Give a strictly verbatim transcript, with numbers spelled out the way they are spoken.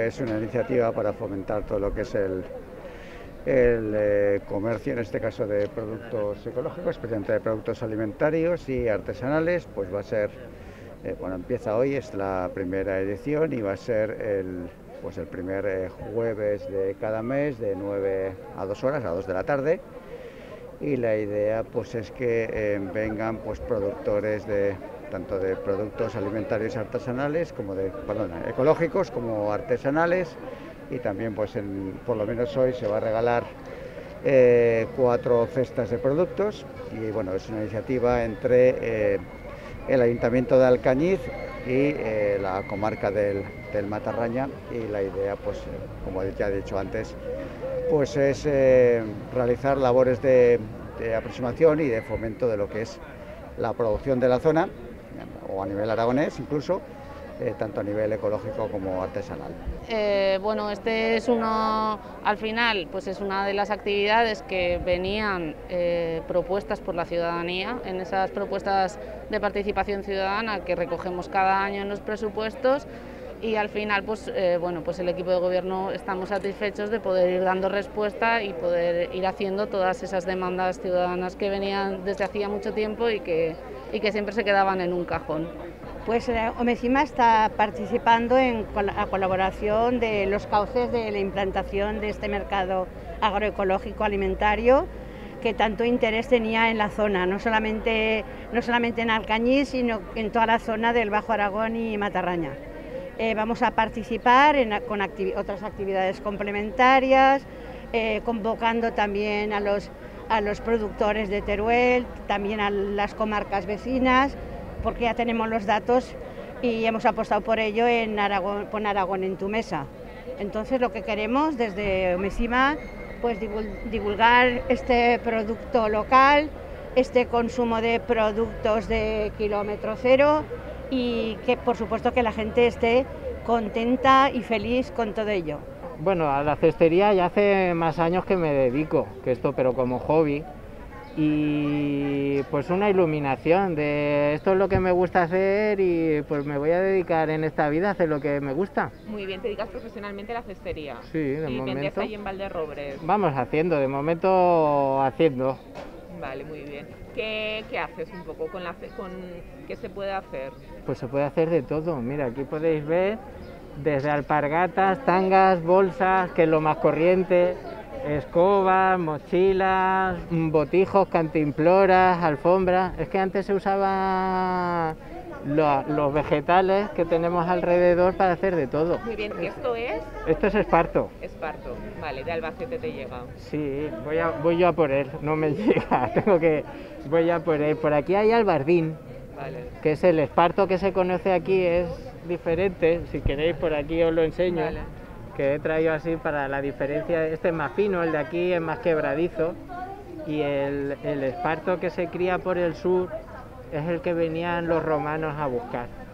es una iniciativa para fomentar todo lo que es el, el eh, comercio, en este caso de productos ecológicos, especialmente de productos alimentarios y artesanales. Pues va a ser, eh, bueno, empieza hoy, es la primera edición y va a ser el, pues el primer eh, jueves de cada mes de nueve a dos horas, a dos de la tarde. Y la idea pues es que eh, vengan pues productores de tanto de productos alimentarios artesanales como de, perdón, ecológicos como artesanales, y también pues en, por lo menos hoy se va a regalar eh, cuatro cestas de productos. Y bueno, es una iniciativa entre eh, el Ayuntamiento de Alcañiz y eh, la comarca del, del Matarraña, y la idea pues como ya he dicho antes, pues es eh, realizar labores de, de aproximación y de fomento de lo que es la producción de la zona, o a nivel aragonés incluso, eh, tanto a nivel ecológico como artesanal. Eh, bueno, este es uno, al final, pues es una de las actividades que venían eh, propuestas por la ciudadanía, en esas propuestas de participación ciudadana que recogemos cada año en los presupuestos. Y al final, pues, eh, bueno, pues el equipo de gobierno estamos satisfechos de poder ir dando respuesta y poder ir haciendo todas esas demandas ciudadanas que venían desde hacía mucho tiempo y que, y que siempre se quedaban en un cajón. Pues eh, Omecima está participando en la colaboración de los cauces de la implantación de este mercado agroecológico alimentario que tanto interés tenía en la zona, no solamente, no solamente en Alcañiz, sino en toda la zona del Bajo Aragón y Matarraña. Eh, vamos a participar en, con activi otras actividades complementarias, eh, convocando también a los, a los productores de Teruel, también a las comarcas vecinas, porque ya tenemos los datos y hemos apostado por ello en Aragón, Pon Aragón en tu mesa. Entonces lo que queremos desde Omecima, pues divulgar este producto local, este consumo de productos de kilómetro cero, y que por supuesto que la gente esté contenta y feliz con todo ello. Bueno, a la cestería ya hace más años que me dedico, que esto, pero como hobby, y pues una iluminación de esto es lo que me gusta hacer y pues me voy a dedicar en esta vida a hacer lo que me gusta. Muy bien, te dedicas profesionalmente a la cestería. Sí, de y momento. ¿Y vendes ahí en Valderrobres? Vamos haciendo, de momento haciendo. Vale, muy bien. ¿Qué, qué haces un poco con la con qué se puede hacer? Pues se puede hacer de todo. Mira, aquí podéis ver desde alpargatas, tangas, bolsas, que es lo más corriente, escobas, mochilas, botijos, cantimploras, alfombras. Es que antes se usaban los, los vegetales que tenemos alrededor para hacer de todo. Muy bien, ¿y esto es? Esto es esparto. Esparto, vale, de Albacete te llega. Sí, voy, a, voy yo a por él, no me llega, tengo que, voy a por él. Por aquí hay albardín, vale, que es el esparto que se conoce aquí, es diferente, si queréis por aquí os lo enseño, vale, que he traído así para la diferencia. Este es más fino, el de aquí es más quebradizo, y el, el esparto que se cría por el sur es el que venían los romanos a buscar.